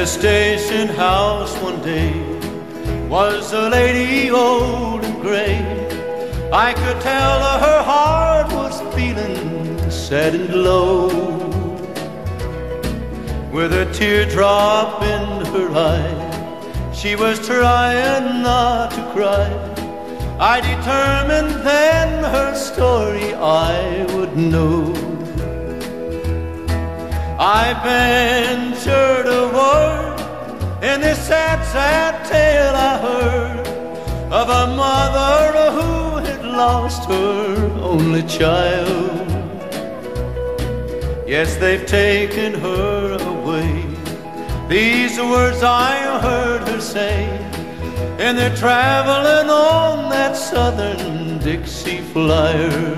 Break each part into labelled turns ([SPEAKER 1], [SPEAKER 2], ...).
[SPEAKER 1] the station house one day was a lady old and gray. I could tell her heart was feeling sad and low. With a teardrop in her eye, she was trying not to cry. I determined then her story I would know. I ventured a word in this sad, sad tale I heard of a mother who had lost her only child. Yes, they've taken her away. These words I heard her say, and they're traveling on that southern Dixie flyer.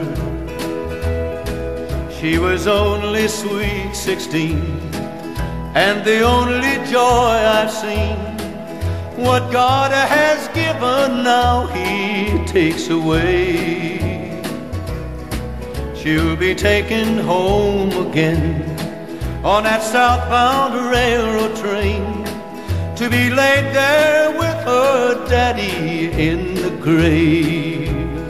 [SPEAKER 1] She was only sweet 16, and the only joy I've seen. What God has given now He takes away. She'll be taken home again on that southbound railroad train, to be laid there with her daddy in the grave.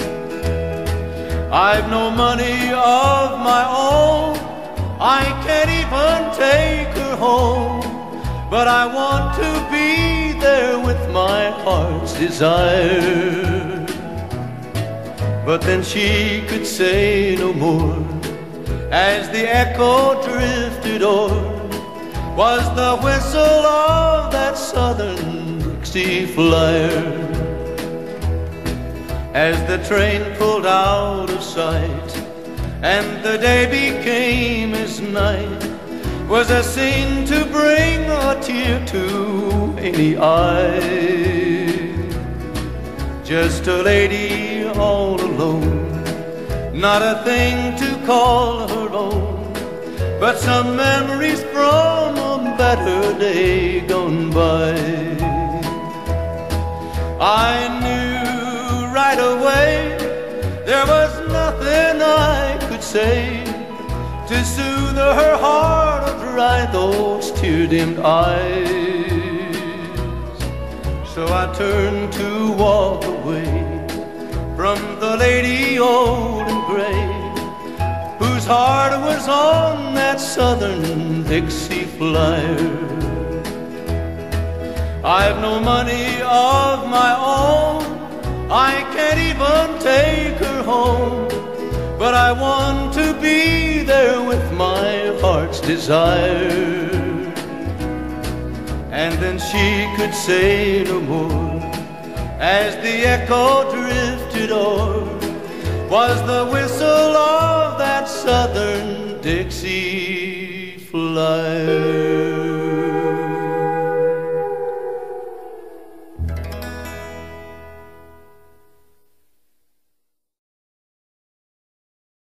[SPEAKER 1] I've no money of my own, I can't even take her home, but I want to be there with my heart's desire. But then she could say no more, as the echo drifted o'er, was the whistle of that southern Dixie flyer. As the train pulled out of sight and the day became as night, was a scene to bring a tear to any eye. Just a lady all alone, not a thing to call her own, but some memories from a better day gone by. I knew right away there was nothing I could say to soothe her heart or dry those tear-dimmed eyes. So I turned to walk away from the lady old and gray, whose heart was on that southern Dixie flyer. I've no money of my own, I can't even take her home, but I want to be there with my heart's desire. And then she could say no more, as the echo drifted o'er, was the whistle of that southern Dixie flyer.